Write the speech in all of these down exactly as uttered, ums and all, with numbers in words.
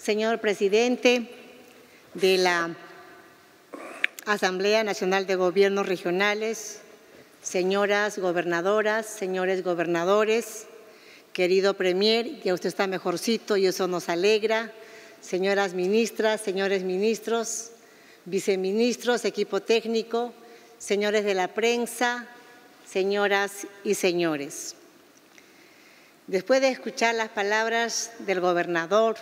señor presidente de la Asamblea Nacional de Gobiernos Regionales, señoras gobernadoras, señores gobernadores, querido premier, ya usted está mejorcito y eso nos alegra, señoras ministras, señores ministros, viceministros, equipo técnico, señores de la prensa, señoras y señores. Después de escuchar las palabras del gobernador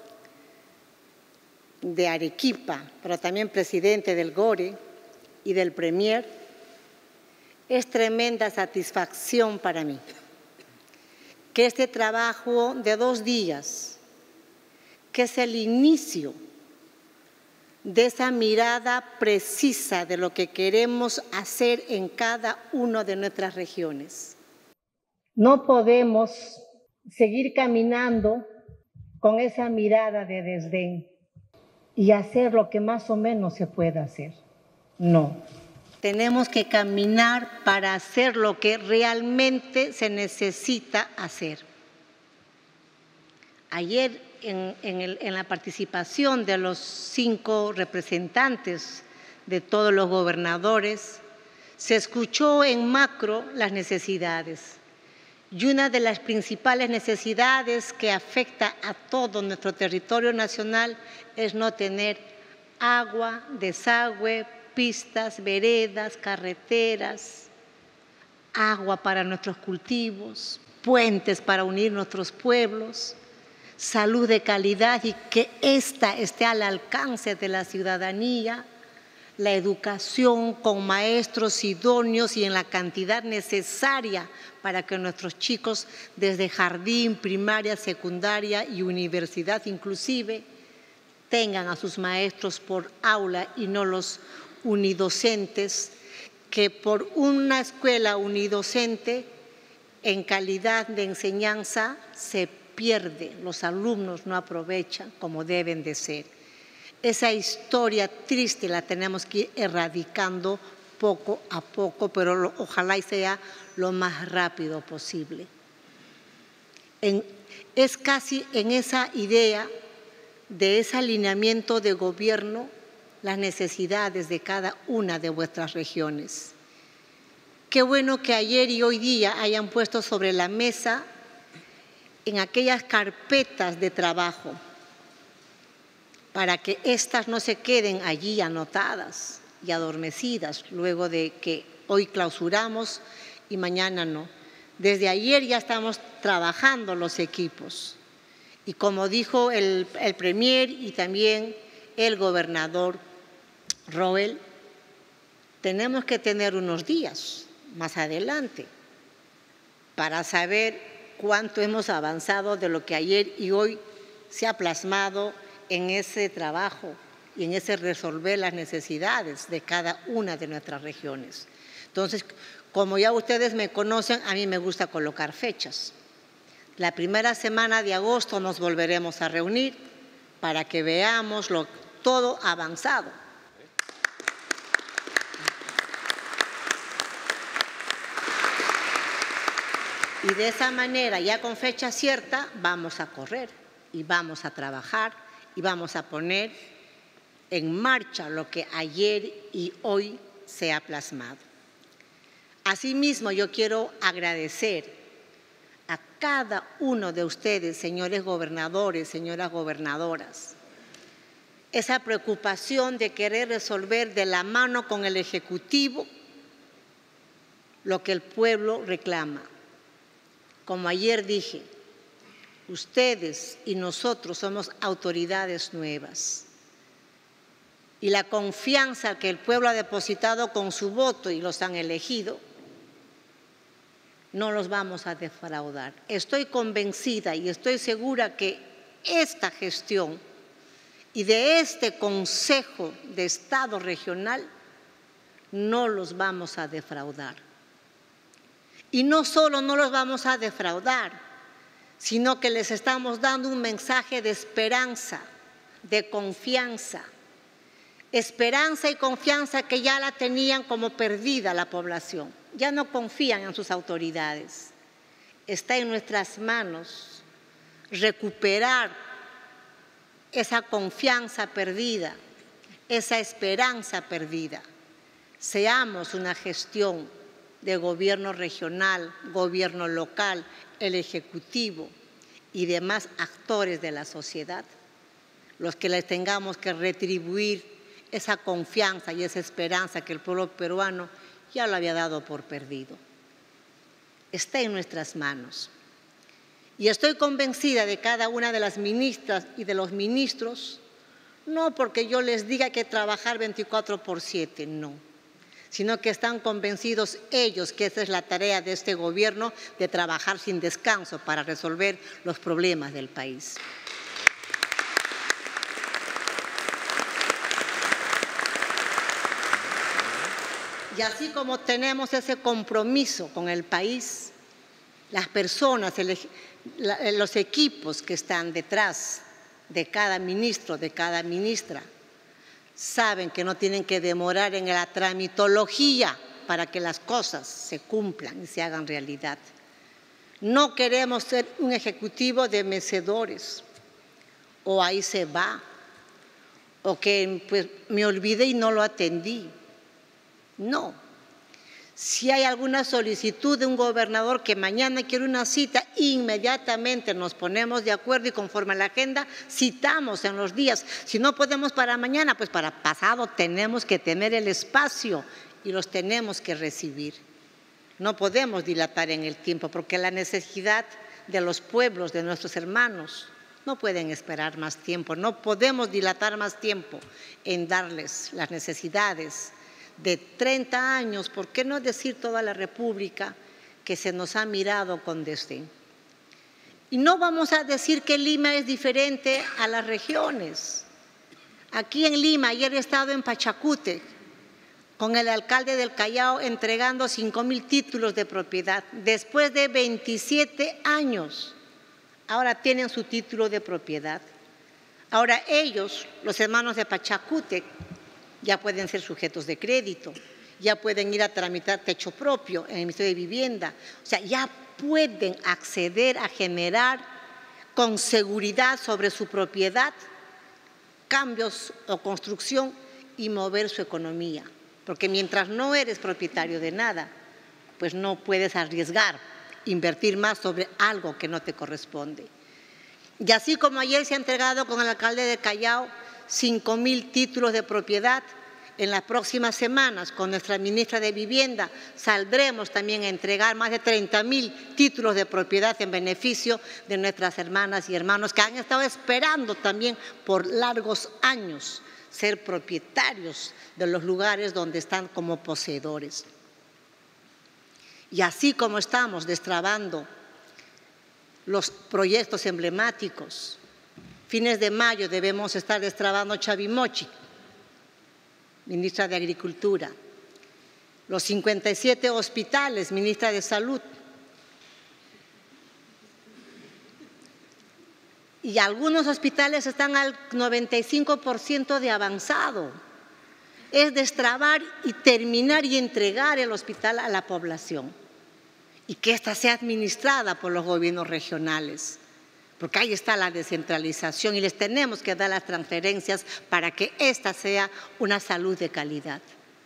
de Arequipa, pero también presidente del GORE y del premier, es tremenda satisfacción para mí que este trabajo de dos días, que es el inicio de esa mirada precisa de lo que queremos hacer en cada una de nuestras regiones. No podemos seguir caminando con esa mirada de desdén y hacer lo que más o menos se pueda hacer. No. Tenemos que caminar para hacer lo que realmente se necesita hacer. Ayer, en, en, el, en la participación de los cinco representantes de todos los gobernadores, se escuchó en macro las necesidades. Y una de las principales necesidades que afecta a todo nuestro territorio nacional es no tener agua, desagüe, pistas, veredas, carreteras, agua para nuestros cultivos, puentes para unir nuestros pueblos, salud de calidad y que ésta esté al alcance de la ciudadanía, la educación con maestros idóneos y en la cantidad necesaria para que nuestros chicos desde jardín, primaria, secundaria y universidad inclusive tengan a sus maestros por aula y no los unidocentes, que por una escuela unidocente en calidad de enseñanza se pierde, los alumnos no aprovechan como deben de ser. Esa historia triste la tenemos que ir erradicando poco a poco, pero lo, ojalá y sea lo más rápido posible. En, es casi en esa idea de ese alineamiento de gobierno las necesidades de cada una de vuestras regiones. Qué bueno que ayer y hoy día hayan puesto sobre la mesa en aquellas carpetas de trabajo para que éstas no se queden allí anotadas y adormecidas luego de que hoy clausuramos y mañana no. Desde ayer ya estamos trabajando los equipos y como dijo el, el premier y también el gobernador Roel, tenemos que tener unos días más adelante para saber cuánto hemos avanzado de lo que ayer y hoy se ha plasmado en ese trabajo y en ese resolver las necesidades de cada una de nuestras regiones. Entonces, como ya ustedes me conocen, a mí me gusta colocar fechas. La primera semana de agosto nos volveremos a reunir para que veamos lo, todo avanzado. Y de esa manera, ya con fecha cierta, vamos a correr y vamos a trabajar y vamos a poner en marcha lo que ayer y hoy se ha plasmado. Asimismo, yo quiero agradecer a cada uno de ustedes, señores gobernadores, señoras gobernadoras, esa preocupación de querer resolver de la mano con el Ejecutivo lo que el pueblo reclama. Como ayer dije, ustedes y nosotros somos autoridades nuevas y la confianza que el pueblo ha depositado con su voto y los han elegido, no los vamos a defraudar. Estoy convencida y estoy segura que esta gestión y de este Consejo de Estado Regional no los vamos a defraudar. Y no solo no los vamos a defraudar, sino que les estamos dando un mensaje de esperanza, de confianza. Esperanza y confianza que ya la tenían como perdida la población. Ya no confían en sus autoridades. Está en nuestras manos recuperar esa confianza perdida, esa esperanza perdida. Seamos una gestión de gobierno regional, gobierno local, el ejecutivo y demás actores de la sociedad, los que les tengamos que retribuir esa confianza y esa esperanza que el pueblo peruano ya lo había dado por perdido. Está en nuestras manos. Y estoy convencida de cada una de las ministras y de los ministros, no porque yo les diga que trabajar veinticuatro por siete, no, sino que están convencidos ellos que esa es la tarea de este gobierno, de trabajar sin descanso para resolver los problemas del país. Y así como tenemos ese compromiso con el país, las personas, el, la, los equipos que están detrás de cada ministro, de cada ministra, saben que no tienen que demorar en la tramitología para que las cosas se cumplan y se hagan realidad. No queremos ser un ejecutivo de mecedores, o ahí se va, o que pues, me olvidé y no lo atendí. No. Si hay alguna solicitud de un gobernador que mañana quiere una cita, inmediatamente nos ponemos de acuerdo y conforme a la agenda citamos en los días. Si no podemos para mañana, pues para pasado tenemos que tener el espacio y los tenemos que recibir. No podemos dilatar en el tiempo porque la necesidad de los pueblos, de nuestros hermanos, no pueden esperar más tiempo. No podemos dilatar más tiempo en darles las necesidades de treinta años, ¿por qué no decir toda la República que se nos ha mirado con desdén? Y no vamos a decir que Lima es diferente a las regiones. Aquí en Lima, ayer he estado en Pachacútec con el alcalde del Callao entregando cinco mil títulos de propiedad. Después de veintisiete años, ahora tienen su título de propiedad. Ahora ellos, los hermanos de Pachacútec, ya pueden ser sujetos de crédito, ya pueden ir a tramitar techo propio en el Ministerio de Vivienda, o sea, ya pueden acceder a generar con seguridad sobre su propiedad cambios o construcción y mover su economía, porque mientras no eres propietario de nada, pues no puedes arriesgar, invertir más sobre algo que no te corresponde. Y así como ayer se ha entregado con el alcalde de Callao cinco mil títulos de propiedad, en las próximas semanas con nuestra ministra de Vivienda saldremos también a entregar más de treinta mil títulos de propiedad en beneficio de nuestras hermanas y hermanos que han estado esperando también por largos años ser propietarios de los lugares donde están como poseedores. Y así como estamos destrabando los proyectos emblemáticos, fines de mayo debemos estar destrabando Chavimochi, ministra de Agricultura, los cincuenta y siete hospitales, ministra de Salud, y algunos hospitales están al noventa y cinco por ciento de avanzado. Es destrabar y terminar y entregar el hospital a la población y que ésta sea administrada por los gobiernos regionales, porque ahí está la descentralización y les tenemos que dar las transferencias para que esta sea una salud de calidad.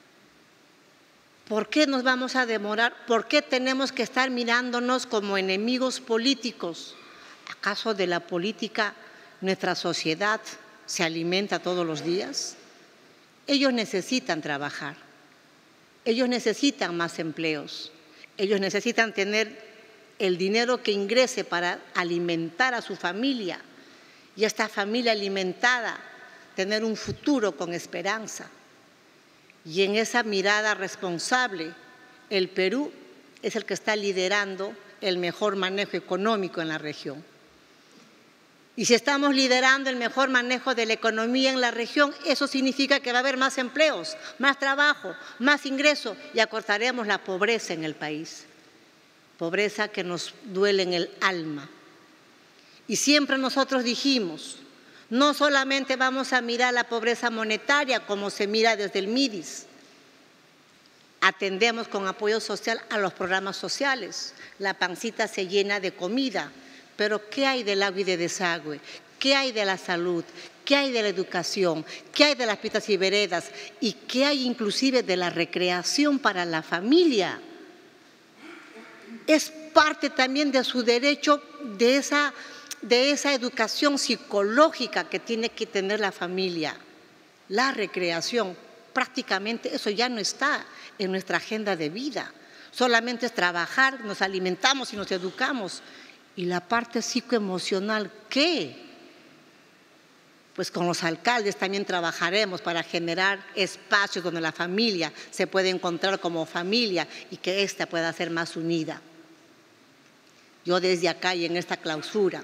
¿Por qué nos vamos a demorar? ¿Por qué tenemos que estar mirándonos como enemigos políticos? ¿Acaso de la política nuestra sociedad se alimenta todos los días? Ellos necesitan trabajar, ellos necesitan más empleos, ellos necesitan tener el dinero que ingrese para alimentar a su familia y esta familia alimentada tener un futuro con esperanza. Y en esa mirada responsable, el Perú es el que está liderando el mejor manejo económico en la región. Y si estamos liderando el mejor manejo de la economía en la región, eso significa que va a haber más empleos, más trabajo, más ingreso y acortaremos la pobreza en el país. Pobreza que nos duele en el alma. Y siempre nosotros dijimos, no solamente vamos a mirar la pobreza monetaria como se mira desde el MIDIS, atendemos con apoyo social a los programas sociales, la pancita se llena de comida, pero ¿qué hay del agua y de desagüe? ¿Qué hay de la salud? ¿Qué hay de la educación? ¿Qué hay de las pistas y veredas? ¿Y qué hay inclusive de la recreación para la familia? Es parte también de su derecho de esa, de esa educación psicológica que tiene que tener la familia. La recreación, prácticamente eso ya no está en nuestra agenda de vida. Solamente es trabajar, nos alimentamos y nos educamos. ¿Y la parte psicoemocional qué? Pues con los alcaldes también trabajaremos para generar espacios donde la familia se puede encontrar como familia y que ésta pueda ser más unida. Yo desde acá y en esta clausura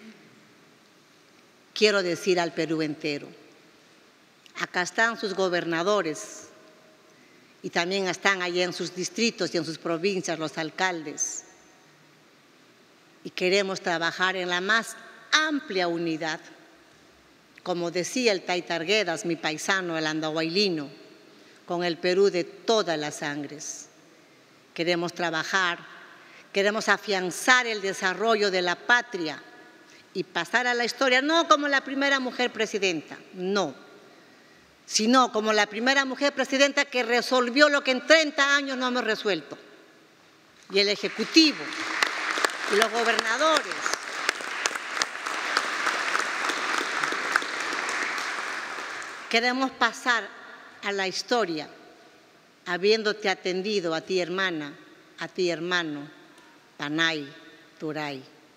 quiero decir al Perú entero, acá están sus gobernadores y también están allá en sus distritos y en sus provincias los alcaldes. Y queremos trabajar en la más amplia unidad. Como decía el Taita Arguedas, mi paisano, el andahuaylino, con el Perú de todas las sangres. Queremos trabajar, queremos afianzar el desarrollo de la patria y pasar a la historia, no como la primera mujer presidenta, no, sino como la primera mujer presidenta que resolvió lo que en treinta años no hemos resuelto. Y el Ejecutivo y los gobernadores. Queremos pasar a la historia habiéndote atendido a ti, hermana, a ti, hermano, Panay, Turay.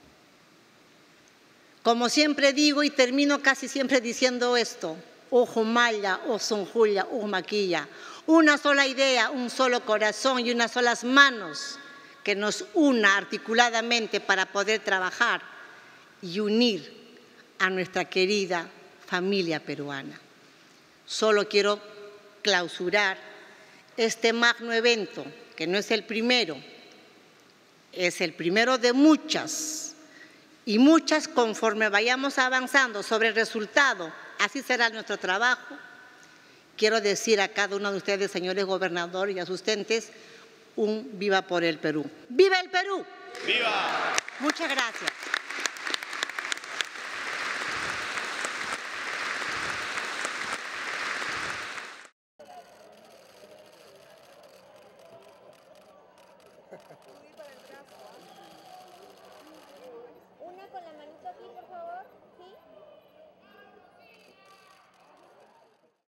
Como siempre digo y termino casi siempre diciendo esto, ojo malla, o sonjulla, o maquilla, una sola idea, un solo corazón y unas solas manos que nos una articuladamente para poder trabajar y unir a nuestra querida familia peruana. Solo quiero clausurar este magno evento, que no es el primero, es el primero de muchas, y muchas conforme vayamos avanzando sobre el resultado, así será nuestro trabajo. Quiero decir a cada uno de ustedes, señores gobernadores y asistentes, un viva por el Perú. ¡Viva el Perú! ¡Viva! Muchas gracias. Una con la manito aquí, por favor.